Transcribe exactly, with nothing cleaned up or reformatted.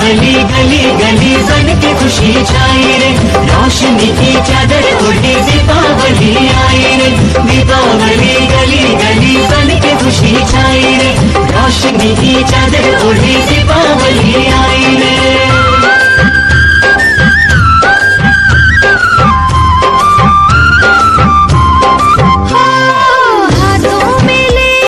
दीपावली गली गली सन की खुशी छाई रे, रोशनी की चादर ओढ़ी दीपावली आई रे। दीपावली गली गली सन की खुशी छाई रे, रोशनी की चादर ओढ़ी दीपावली आई रे।